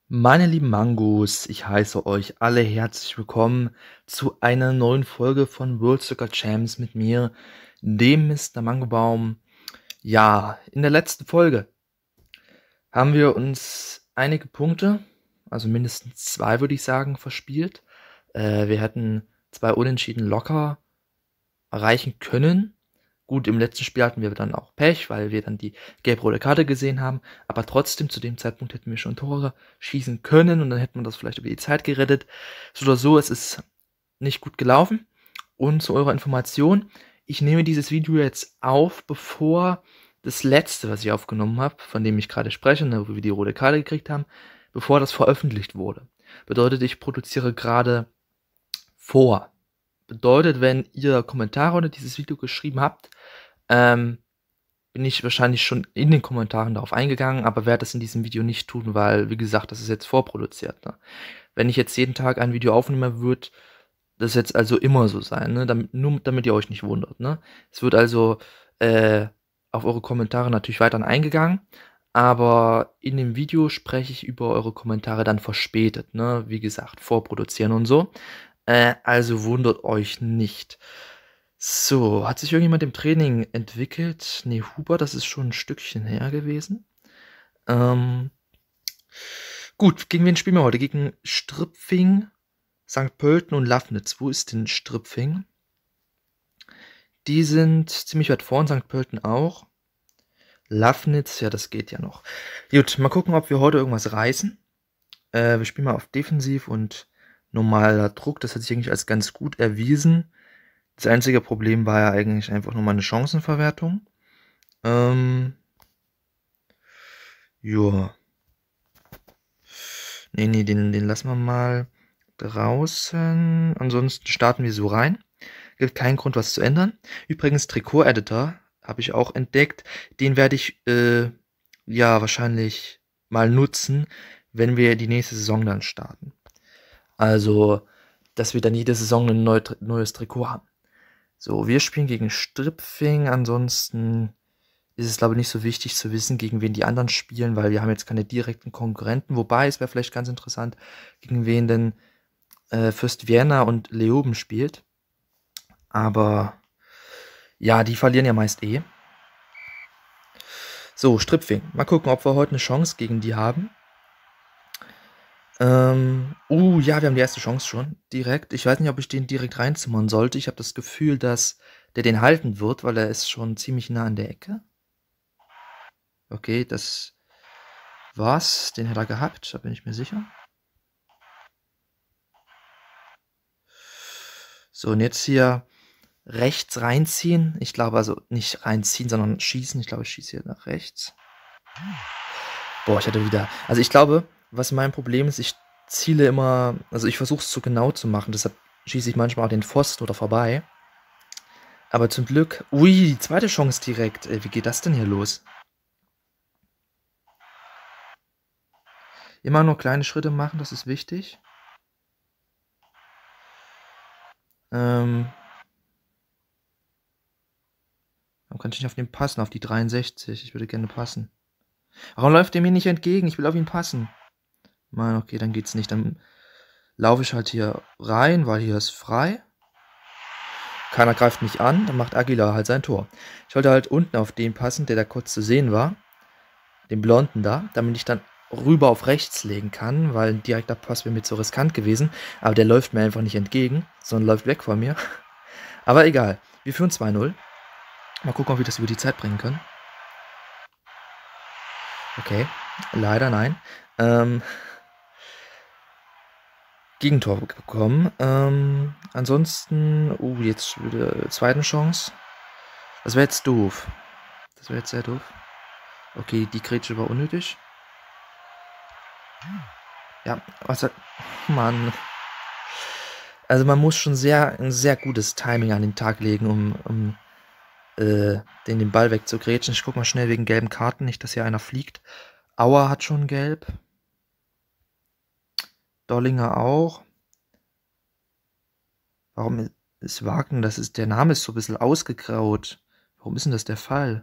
Meine lieben Mangos, ich heiße euch alle herzlich willkommen zu einer neuen Folge von World Soccer Champs mit mir, dem Mr. Mangobaum. Ja, in der letzten Folge haben wir uns einige Punkte, also mindestens 2 würde ich sagen, verspielt. Wir hätten 2 Unentschieden locker erreichen können. Gut, im letzten Spiel hatten wir dann auch Pech, weil wir dann die gelb-rote Karte gesehen haben. Aber trotzdem, zu dem Zeitpunkt hätten wir schon Tore schießen können und dann hätten wir das vielleicht über die Zeit gerettet. So oder so, es ist nicht gut gelaufen. Und zu eurer Information, ich nehme dieses Video jetzt auf, bevor das letzte, was ich aufgenommen habe, von dem ich gerade spreche, wo wir die rote Karte gekriegt haben, bevor das veröffentlicht wurde. Bedeutet, ich produziere gerade vor. Bedeutet, wenn ihr Kommentare unter dieses Video geschrieben habt, bin ich wahrscheinlich schon in den Kommentaren darauf eingegangen, aber werde das in diesem Video nicht tun, weil, wie gesagt, das ist jetzt vorproduziert. Ne? Wenn ich jetzt jeden Tag ein Video aufnehme, wird das jetzt also immer so sein, ne? Nur damit ihr euch nicht wundert. Ne? Es wird also auf eure Kommentare natürlich weiterhin eingegangen, aber in dem Video spreche ich über eure Kommentare dann verspätet. Ne? Wie gesagt, vorproduzieren und so. Also wundert euch nicht. So, hat sich irgendjemand im Training entwickelt? Nee, Huber, das ist schon ein Stückchen her gewesen. Ähm, gut, gegen wen spielen wir heute? Gegen Stripfing, St. Pölten und Lafnitz. Wo ist denn Stripfing? Die sind ziemlich weit vorn, St. Pölten auch. Lafnitz, ja, das geht ja noch. Gut, mal gucken, ob wir heute irgendwas reißen. Wir spielen mal auf Defensiv und normaler Druck. Das hat sich eigentlich als ganz gut erwiesen. Das einzige Problem war ja eigentlich einfach nur mal eine Chancenverwertung. Ja. Nee, den lassen wir mal draußen. Ansonsten starten wir so rein. Gibt keinen Grund, was zu ändern. Übrigens, Trikot-Editor habe ich auch entdeckt. Den werde ich, ja, wahrscheinlich mal nutzen, wenn wir die nächste Saison dann starten. Also, dass wir dann jede Saison ein neues Trikot haben. So, wir spielen gegen Stripfing. Ansonsten ist es, glaube ich, nicht so wichtig zu wissen, gegen wen die anderen spielen, weil wir haben jetzt keine direkten Konkurrenten. Wobei, es wäre vielleicht ganz interessant, gegen wen denn Fürst Vienna und Leoben spielt. Aber ja, die verlieren ja meist eh. So, Stripfing. Mal gucken, ob wir heute eine Chance gegen die haben. Ja, wir haben die erste Chance schon. Direkt. Ich weiß nicht, ob ich den direkt reinzimmern sollte. Ich habe das Gefühl, dass der den halten wird, weil er ist schon ziemlich nah an der Ecke. Okay, das war's. Den hat er gehabt, da bin ich mir sicher. So, und jetzt hier rechts reinziehen. Ich glaube, also nicht reinziehen, sondern schießen. Ich glaube, ich schieße hier nach rechts. Boah, ich hatte wieder. Also ich glaube, was mein Problem ist, ich ziele immer, also ich versuche es zu genau zu machen, deshalb schieße ich manchmal auch den Pfosten oder vorbei. Aber zum Glück. Ui, die zweite Chance direkt. Ey, wie geht das denn hier los? Immer nur kleine Schritte machen, das ist wichtig. Warum kann ich nicht auf den passen? Auf die 63. Ich würde gerne passen. Warum läuft der mir nicht entgegen? Ich will auf ihn passen. Mann, okay, dann geht's nicht. Dann laufe ich halt hier rein, weil hier ist frei. Keiner greift mich an, dann macht Aguilar halt sein Tor. Ich wollte halt unten auf den passen, der da kurz zu sehen war. Den Blonden da, damit ich dann rüber auf rechts legen kann, weil ein direkter Pass wäre mir zu riskant gewesen. Aber der läuft mir einfach nicht entgegen, sondern läuft weg von mir. Aber egal, wir führen 2-0. Mal gucken, ob wir das über die Zeit bringen können. Okay, leider nein. Gegentor bekommen. Ansonsten, jetzt wieder zweite Chance. Das wäre jetzt doof. Das wäre jetzt sehr doof. Okay, die Grätsche war unnötig. Ja, was? Mann. Also man muss schon ein sehr gutes Timing an den Tag legen, um den Ball wegzugrätschen. Ich guck mal schnell wegen gelben Karten, nicht, dass hier einer fliegt. Auer hat schon gelb. Dollinger auch. Warum ist Wagner? Der Name ist so ein bisschen ausgegraut. Warum ist denn das der Fall?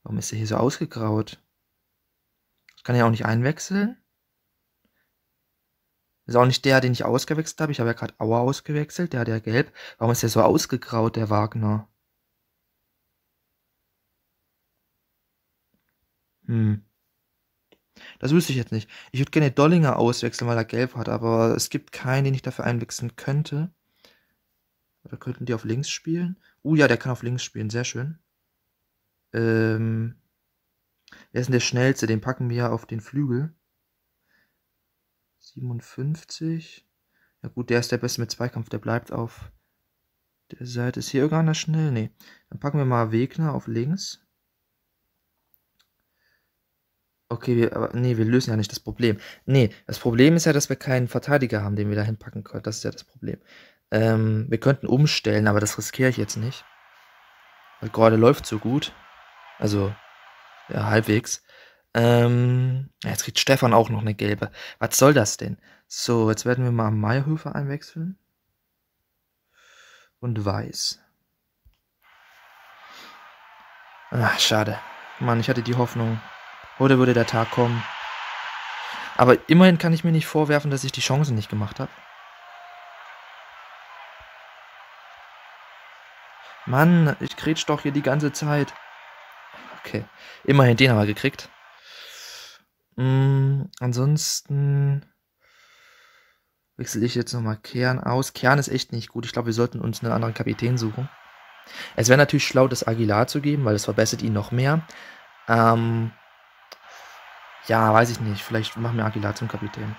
Warum ist der hier so ausgegraut? Das kann ich auch nicht einwechseln. Das ist auch nicht der, den ich ausgewechselt habe. Ich habe ja gerade Auer ausgewechselt. Der hat ja gelb. Warum ist der so ausgegraut, der Wagner? Das wüsste ich jetzt nicht. Ich würde gerne Dollinger auswechseln, weil er gelb hat, aber es gibt keinen, den ich dafür einwechseln könnte. Oder könnten die auf links spielen? Ja, der kann auf links spielen. Sehr schön. Wer ist denn der Schnellste? Den packen wir auf den Flügel. 57. Ja gut, der ist der Beste mit Zweikampf. Der bleibt auf der Seite. Ist hier irgendeiner schnell? Nee. Dann packen wir mal Wegner auf links. Okay, aber nee, wir lösen ja nicht das Problem. Nee, das Problem ist ja, dass wir keinen Verteidiger haben, den wir da hinpacken können. Das ist ja das Problem. Wir könnten umstellen, aber das riskiere ich jetzt nicht. Weil gerade läuft so gut. Also, ja, halbwegs. Jetzt kriegt Stefan auch noch eine gelbe. Was soll das denn? So, jetzt werden wir mal Mayhöfer einwechseln. Und Weiß. Ach, schade. Mann, ich hatte die Hoffnung, heute würde der Tag kommen. Aber immerhin kann ich mir nicht vorwerfen, dass ich die Chancen nicht gemacht habe. Mann, ich grätsch doch hier die ganze Zeit. Okay, immerhin den haben wir gekriegt. Ansonsten wechsle ich jetzt nochmal Kern aus. Kern ist echt nicht gut. Ich glaube, wir sollten uns einen anderen Kapitän suchen. Es wäre natürlich schlau, das Aguilar zu geben, weil das verbessert ihn noch mehr. Ja, weiß ich nicht. Vielleicht machen wir Aguilar zum Kapitän.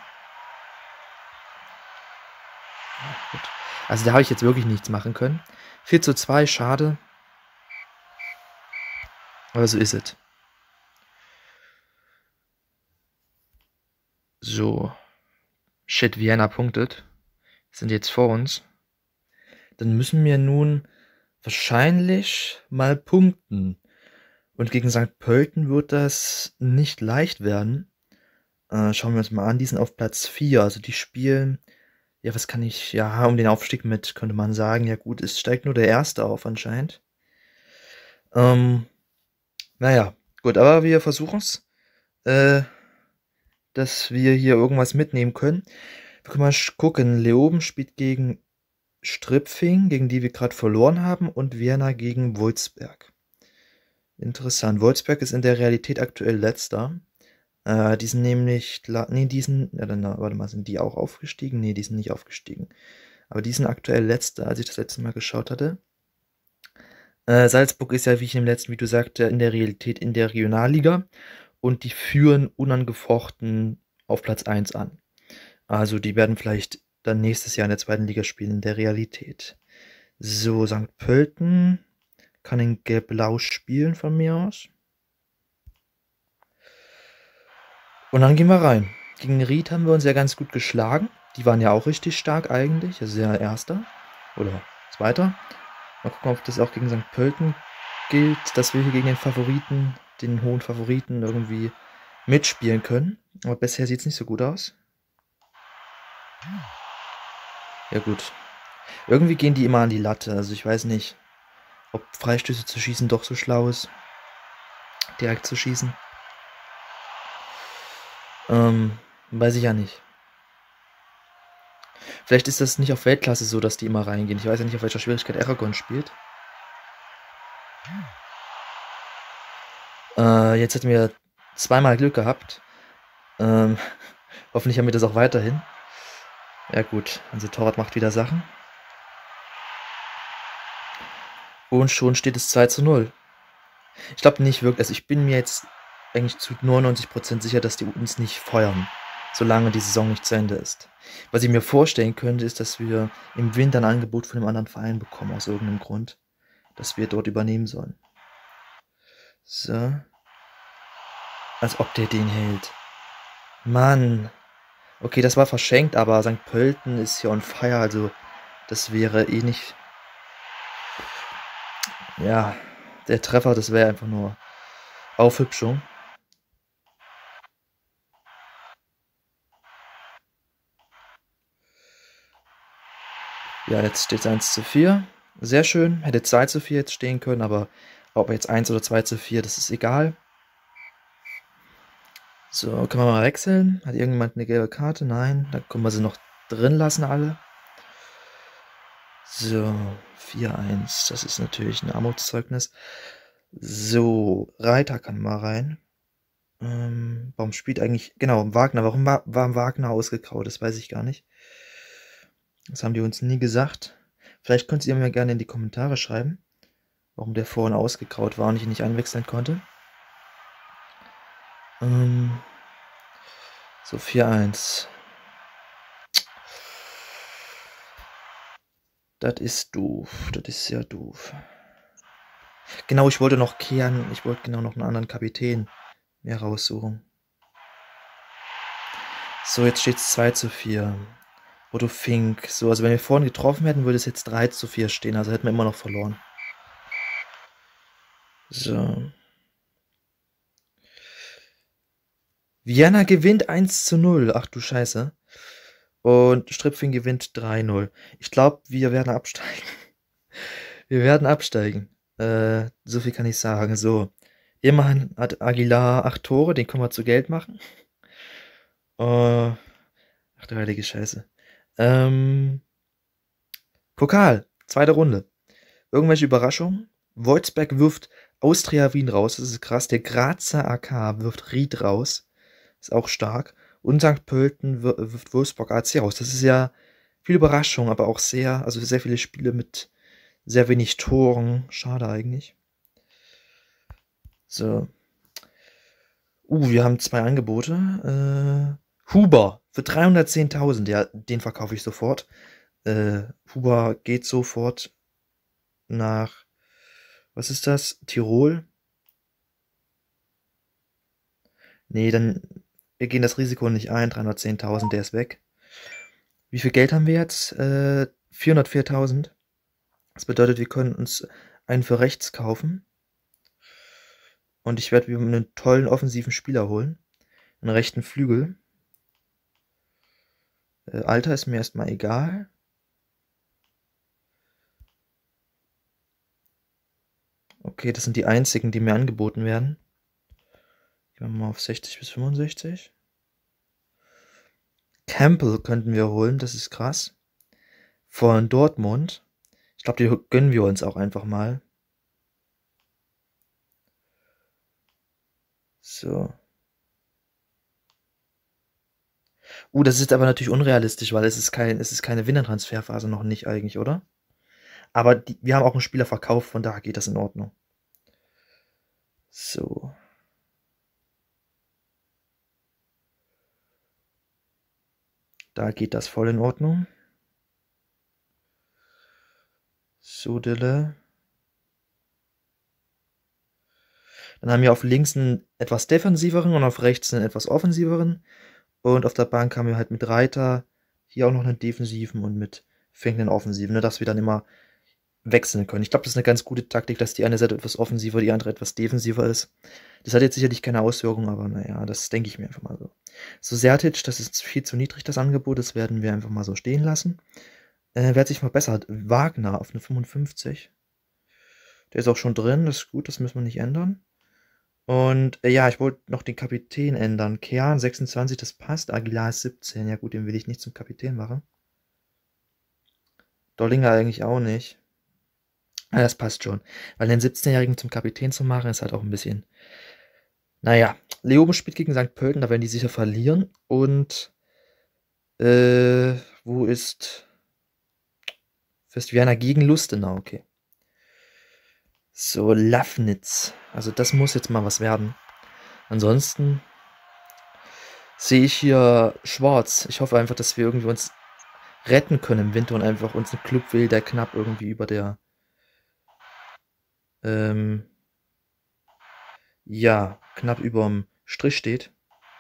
Ja, gut. Also da habe ich jetzt wirklich nichts machen können. 4:2, schade. Aber so ist es. So. Shit, Vienna punktet. Sind jetzt vor uns. Dann müssen wir nun wahrscheinlich mal punkten. Und gegen St. Pölten wird das nicht leicht werden. Schauen wir uns mal an. Die sind auf Platz 4. Also die spielen, ja, was kann ich, ja, um den Aufstieg mit, könnte man sagen. Ja gut, es steigt nur der Erste auf anscheinend. Naja, gut, aber wir versuchen es, dass wir hier irgendwas mitnehmen können. Wir können mal gucken. Leoben spielt gegen Stripfing, gegen die wir gerade verloren haben, und Vienna gegen Wolfsberg. Interessant. Wolfsberg ist in der Realität aktuell letzter. Die sind nämlich, warte mal, sind die auch aufgestiegen? Nee, die sind nicht aufgestiegen. Aber die sind aktuell letzter, als ich das letzte Mal geschaut hatte. Salzburg ist ja, wie ich im letzten Video sagte, in der Realität in der Regionalliga. Und die führen unangefochten auf Platz 1 an. Also die werden vielleicht dann nächstes Jahr in der zweiten Liga spielen, in der Realität. So, St. Pölten kann in Gelb-Blau spielen von mir aus. Und dann gehen wir rein. Gegen Ried haben wir uns ja ganz gut geschlagen. Die waren ja auch richtig stark eigentlich. Also ja, Erster oder Zweiter. Mal gucken, ob das auch gegen St. Pölten gilt, dass wir hier gegen den Favoriten, den hohen Favoriten irgendwie mitspielen können. Aber bisher sieht es nicht so gut aus. Ja gut. Irgendwie gehen die immer an die Latte. Also ich weiß nicht, ob Freistöße zu schießen doch so schlau ist. Direkt zu schießen. Weiß ich ja nicht. Vielleicht ist das nicht auf Weltklasse so, dass die immer reingehen. Ich weiß ja nicht, auf welcher Schwierigkeit Aragon spielt. Jetzt hätten wir zweimal Glück gehabt. Hoffentlich haben wir das auch weiterhin. Ja gut, unser Torwart macht wieder Sachen. Und schon steht es 2:0. Ich glaube nicht wirklich, also ich bin mir jetzt eigentlich zu 99% sicher, dass die uns nicht feuern, solange die Saison nicht zu Ende ist. Was ich mir vorstellen könnte, ist, dass wir im Winter ein Angebot von einem anderen Verein bekommen, aus irgendeinem Grund, dass wir dort übernehmen sollen. So. Als ob der den hält. Mann. Okay, das war verschenkt, aber St. Pölten ist ja on fire, also das wäre eh nicht... Ja, der Treffer, das wäre einfach nur Aufhübschung. Ja, jetzt steht es 1:4. Sehr schön. Hätte 2:4 jetzt stehen können, aber Ob jetzt 1 oder 2:4, das ist egal. So, können wir mal wechseln? Hat irgendjemand eine gelbe Karte? Nein. Dann können wir sie noch drin lassen, alle. So, 4:1. Das ist natürlich ein Armutszeugnis. So, Reiter kann mal rein. Warum spielt eigentlich. Genau, Wagner. Warum war Wagner ausgegraut? Das weiß ich gar nicht. Das haben die uns nie gesagt. Vielleicht könnt ihr mir gerne in die Kommentare schreiben, warum der vorhin ausgegraut war und ich ihn nicht einwechseln konnte. So, 4:1. Das ist doof. Das ist sehr doof. Genau, ich wollte noch kehren. Ich wollte genau noch einen anderen Kapitän mehr raussuchen. So, jetzt steht es 2:4. Otto Fink. So, also wenn wir vorhin getroffen hätten, würde es jetzt 3:4 stehen. Also hätten wir immer noch verloren. So. Vienna gewinnt 1:0. Ach du Scheiße. Und Stripfing gewinnt 3:0. Ich glaube, wir werden absteigen. Wir werden absteigen. So viel kann ich sagen. So. Immerhin hat Aguilar 8 Tore, den können wir zu Geld machen. Ach du heilige Scheiße. Pokal, zweite Runde. Irgendwelche Überraschungen? Wolfsberg wirft Austria Wien raus, das ist krass. Der Grazer AK wirft Ried raus, ist auch stark. Und St. Pölten wirft Wolfsburg AC raus. Das ist ja viel Überraschung, aber auch also sehr viele Spiele mit sehr wenig Toren. Schade eigentlich. So. Wir haben 2 Angebote. Huber für 310.000. Ja, den verkaufe ich sofort. Huber geht sofort nach, was ist das? Tirol? Nee, dann, wir gehen das Risiko nicht ein. 310.000, der ist weg. Wie viel Geld haben wir jetzt? 404.000. Das bedeutet, wir können uns einen für rechts kaufen. Und ich werde mir einen tollen offensiven Spieler holen. Einen rechten Flügel. Alter ist mir erstmal egal. Okay, das sind die einzigen, die mir angeboten werden. Gehen wir mal auf 60 bis 65. Campbell könnten wir holen, das ist krass. Von Dortmund. Ich glaube, die gönnen wir uns auch einfach mal. So. Das ist aber natürlich unrealistisch, weil es ist keine Wintertransferphase noch nicht eigentlich, oder? Aber wir haben auch einen Spieler verkauft, von daher geht das in Ordnung. So. Da geht das voll in Ordnung. So, Dille. Dann haben wir auf links einen etwas defensiveren und auf rechts einen etwas offensiveren. Und auf der Bank haben wir halt mit Reiter hier auch noch einen defensiven und mit Fink einen offensiven, ne, dass wir dann immer wechseln können. Ich glaube, das ist eine ganz gute Taktik, dass die eine Seite etwas offensiver, die andere etwas defensiver ist. Das hat jetzt sicherlich keine Auswirkungen, aber naja, das denke ich mir einfach mal so. So, Sertic, das ist viel zu niedrig, das Angebot, das werden wir einfach mal so stehen lassen. Wer hat sich verbessert? Wagner auf eine 55. Der ist auch schon drin, das ist gut, das müssen wir nicht ändern. Und ja, ich wollte noch den Kapitän ändern. Kern 26, das passt. Aguilar ist 17. Ja gut, den will ich nicht zum Kapitän machen. Dollinger eigentlich auch nicht. Das passt schon. Weil den 17-Jährigen zum Kapitän zu machen, ist halt auch ein bisschen. Naja, Leoben spielt gegen St. Pölten, da werden die sicher verlieren. Und wo ist Festviana gegen Lustenau? Okay. So, Lafnitz. Also das muss jetzt mal was werden. Ansonsten sehe ich hier schwarz. Ich hoffe einfach, dass wir irgendwie uns retten können im Winter und einfach uns einen Club wählen, der knapp irgendwie über der ja, knapp überm Strich steht.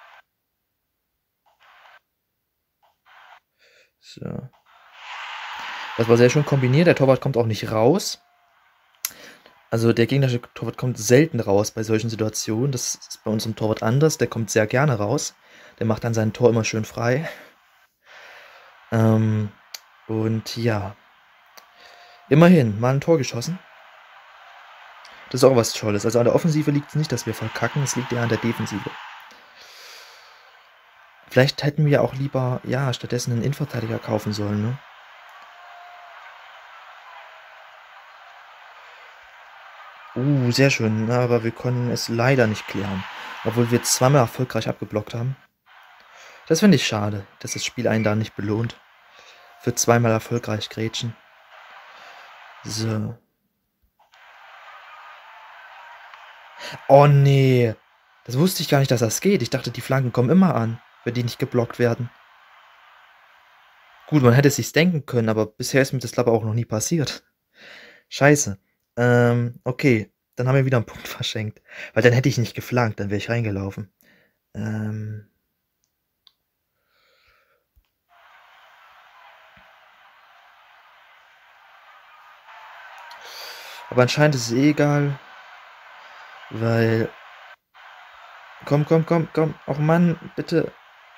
So. Das war sehr schön kombiniert. Der Torwart kommt auch nicht raus. Also der gegnerische Torwart kommt selten raus bei solchen Situationen. Das ist bei unserem Torwart anders. Der kommt sehr gerne raus. Der macht dann sein Tor immer schön frei. Und ja. Immerhin, mal ein Tor geschossen. Das ist auch was Tolles. Also an der Offensive liegt es nicht, dass wir verkacken, es liegt eher an der Defensive. Vielleicht hätten wir auch lieber, ja, stattdessen einen Innenverteidiger kaufen sollen, ne? Sehr schön, na, aber wir können es leider nicht klären. Obwohl wir zweimal erfolgreich abgeblockt haben. Das finde ich schade, dass das Spiel einen da nicht belohnt. Für zweimal erfolgreich grätschen. So. Oh nee. Das wusste ich gar nicht, dass das geht. Ich dachte, die Flanken kommen immer an, wenn die nicht geblockt werden. Gut, man hätte es sich denken können, aber bisher ist mir das, glaube ich, auch noch nie passiert. Scheiße. Okay. Dann haben wir wieder einen Punkt verschenkt. Weil dann hätte ich nicht geflankt, dann wäre ich reingelaufen. Aber anscheinend ist es eh egal. Weil. Komm. Och Mann, bitte.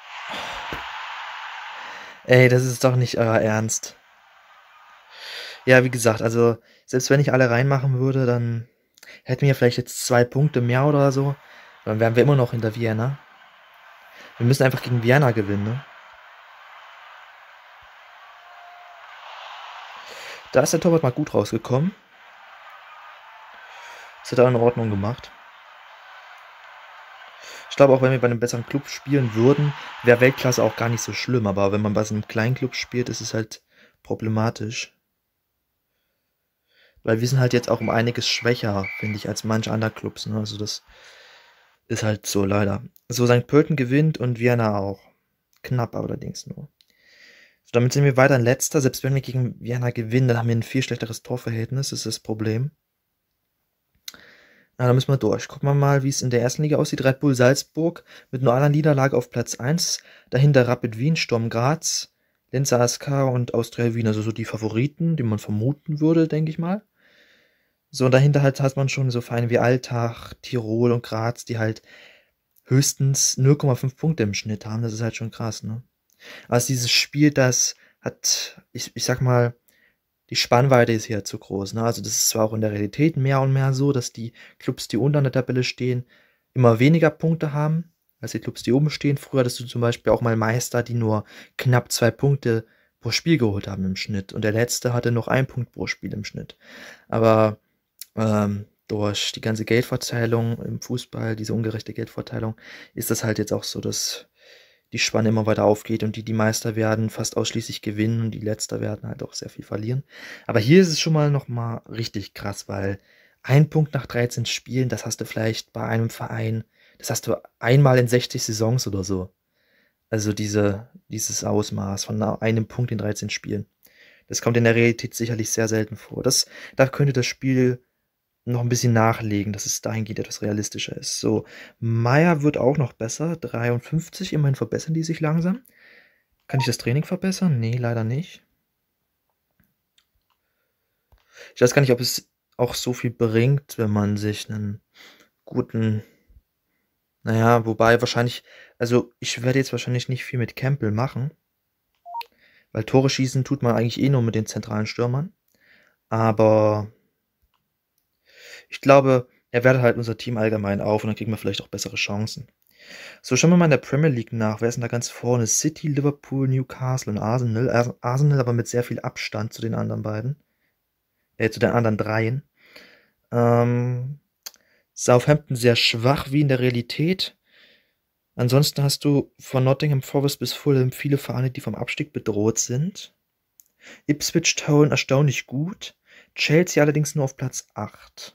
Ey, das ist doch nicht euer Ernst. Ja, wie gesagt, also selbst wenn ich alle reinmachen würde, dann hätten wir vielleicht jetzt 2 Punkte mehr oder so. Dann wären wir immer noch hinter Vienna. Wir müssen einfach gegen Vienna gewinnen, ne? Da ist der Torwart mal gut rausgekommen. Das hat er in Ordnung gemacht. Ich glaube, auch wenn wir bei einem besseren Club spielen würden, wäre Weltklasse auch gar nicht so schlimm. Aber wenn man bei so einem kleinen Club spielt, ist es halt problematisch. Weil wir sind halt jetzt auch um einiges schwächer, finde ich, als manche andere Clubs. Ne? Also das ist halt so leider. So, St. Pölten gewinnt und Vienna auch. Knapp allerdings nur. So, damit sind wir weiterhin Letzter. Selbst wenn wir gegen Vienna gewinnen, dann haben wir ein viel schlechteres Torverhältnis. Das ist das Problem. Na, da müssen wir durch. Gucken wir mal, wie es in der ersten Liga aussieht. Red Bull Salzburg mit nur einer Niederlage auf Platz 1. Dahinter Rapid Wien, Sturm Graz, Linz ASK und Austria Wien. Also so die Favoriten, die man vermuten würde, denke ich mal. So, und dahinter halt hat man schon so Vereine wie Altach, Tirol und Graz, die halt höchstens 0,5 Punkte im Schnitt haben. Das ist halt schon krass, ne? Also dieses Spiel, das hat, ich sag mal, die Spannweite ist hier zu groß, ne? Also das ist zwar auch in der Realität mehr und mehr so, dass die Clubs, die unter der Tabelle stehen, immer weniger Punkte haben, als die Clubs, die oben stehen. Früher hattest du zum Beispiel auch mal Meister, die nur knapp 2 Punkte pro Spiel geholt haben im Schnitt. Und der letzte hatte noch 1 Punkt pro Spiel im Schnitt. Aber durch die ganze Geldverteilung im Fußball, diese ungerechte Geldverteilung, ist das halt jetzt auch so, dass die Spanne immer weiter aufgeht und die Meister werden fast ausschließlich gewinnen und die Letzter werden halt auch sehr viel verlieren. Aber hier ist es schon mal nochmal richtig krass, weil 1 Punkt nach 13 Spielen, das hast du vielleicht bei einem Verein, das hast du einmal in 60 Saisons oder so. Also dieses Ausmaß von einem Punkt in 13 Spielen. Das kommt in der Realität sicherlich sehr selten vor. Da könnte das Spiel noch ein bisschen nachlegen, dass es dahingehend etwas realistischer ist. So, Meier wird auch noch besser. 53, immerhin verbessern die sich langsam. Kann ich das Training verbessern? Nee, leider nicht. Ich weiß gar nicht, ob es auch so viel bringt, wenn man sich einen guten. Naja, wobei wahrscheinlich. Also, ich werde jetzt wahrscheinlich nicht viel mit Campbell machen. Weil Tore schießen tut man eigentlich eh nur mit den zentralen Stürmern. Aber ich glaube, er wertet halt unser Team allgemein auf und dann kriegen wir vielleicht auch bessere Chancen. So, schauen wir mal in der Premier League nach. Wer ist denn da ganz vorne? City, Liverpool, Newcastle und Arsenal. Arsenal aber mit sehr viel Abstand zu den anderen beiden. Zu den anderen dreien. Southampton sehr schwach wie in der Realität. Ansonsten hast du von Nottingham Forest bis Fulham viele Vereine, die vom Abstieg bedroht sind. Ipswich Town erstaunlich gut. Chelsea allerdings nur auf Platz 8.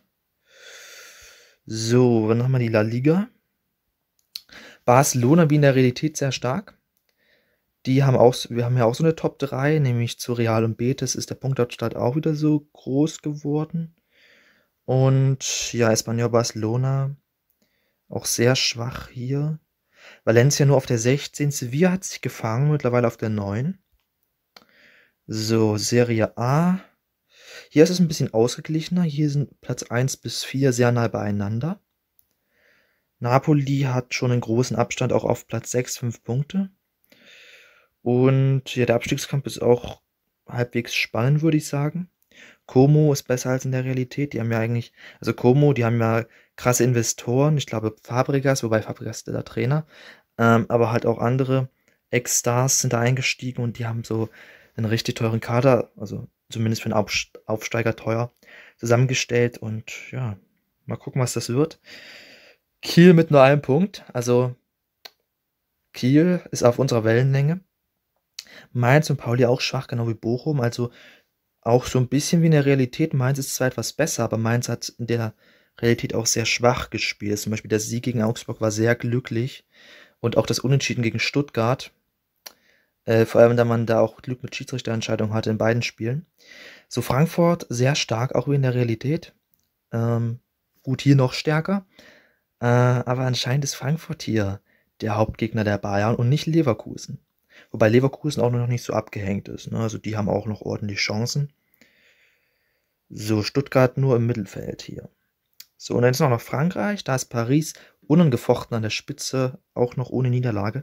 So, dann haben wir die La Liga. Barcelona wie in der Realität sehr stark. Wir haben ja auch so eine Top 3, nämlich zu Real und Betis ist der Punktabstand auch wieder so groß geworden. Und ja, Espanyol Barcelona auch sehr schwach hier. Valencia nur auf der 16. Sevilla hat sich gefangen, mittlerweile auf der 9. So, Serie A. Hier ist es ein bisschen ausgeglichener. Hier sind Platz 1 bis 4 sehr nah beieinander. Napoli hat schon einen großen Abstand, auch auf Platz 6, 5 Punkte. Und ja, der Abstiegskampf ist auch halbwegs spannend, würde ich sagen. Como ist besser als in der Realität. Die haben ja eigentlich, also Como, die haben ja krasse Investoren. Ich glaube Fabregas, wobei Fabregas ist der Trainer. Aber halt auch andere Ex-Stars sind da eingestiegen und die haben so einen richtig teuren Kader, also zumindest für einen Aufsteiger teuer, zusammengestellt. Und ja, mal gucken, was das wird. Kiel mit nur einem Punkt. Also Kiel ist auf unserer Wellenlänge. Mainz und Pauli auch schwach, genau wie Bochum. Also auch so ein bisschen wie in der Realität. Mainz ist zwar etwas besser, aber Mainz hat in der Realität auch sehr schwach gespielt. Zum Beispiel der Sieg gegen Augsburg war sehr glücklich und auch das Unentschieden gegen Stuttgart. Vor allem, da man da auch Glück mit Schiedsrichterentscheidungen hatte in beiden Spielen. So Frankfurt sehr stark, auch wie in der Realität. Gut, hier noch stärker. Aber anscheinend ist Frankfurt hier der Hauptgegner der Bayern und nicht Leverkusen. Wobei Leverkusen auch noch nicht so abgehängt ist. Ne? Also die haben auch noch ordentlich Chancen. So, Stuttgart nur im Mittelfeld hier. So, und dann ist noch Frankreich. Da ist Paris unangefochten an der Spitze, auch noch ohne Niederlage.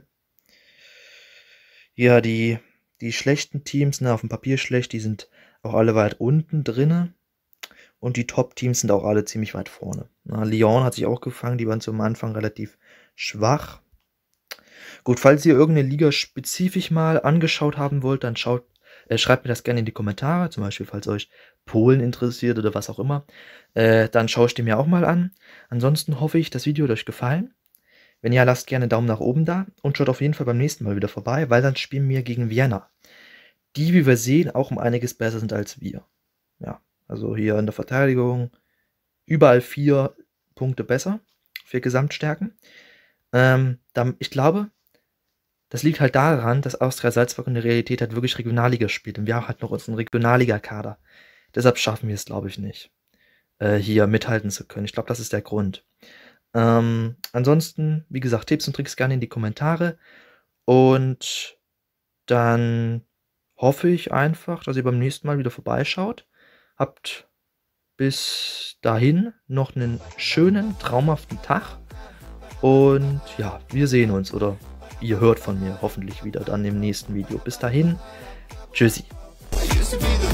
Ja, die schlechten Teams, ne, auf dem Papier schlecht, die sind auch alle weit unten drinne. Und die Top-Teams sind auch alle ziemlich weit vorne. Na, Lyon hat sich auch gefangen, die waren zum Anfang relativ schwach. Gut, falls ihr irgendeine Liga spezifisch mal angeschaut haben wollt, dann schreibt mir das gerne in die Kommentare, zum Beispiel, falls euch Polen interessiert oder was auch immer. Dann schaue ich die mir auch mal an. Ansonsten hoffe ich, das Video hat euch gefallen. Wenn ja, lasst gerne einen Daumen nach oben da und schaut auf jeden Fall beim nächsten Mal wieder vorbei, weil dann spielen wir gegen Vienna. Die, wie wir sehen, auch um einiges besser sind als wir. Ja, also hier in der Verteidigung überall 4 Punkte besser für Gesamtstärken. Ich glaube, das liegt halt daran, dass Austria Salzburg in der Realität halt wirklich Regionalliga spielt und wir haben halt noch unseren Regionalliga-Kader. Deshalb schaffen wir es, glaube ich, nicht, hier mithalten zu können. Ich glaube, das ist der Grund. Ansonsten, wie gesagt, Tipps und Tricks gerne in die Kommentare. Und dann hoffe ich einfach, dass ihr beim nächsten Mal wieder vorbeischaut. Habt bis dahin noch einen schönen, traumhaften Tag. Und ja, wir sehen uns oder ihr hört von mir hoffentlich wieder dann im nächsten Video. Bis dahin, tschüssi.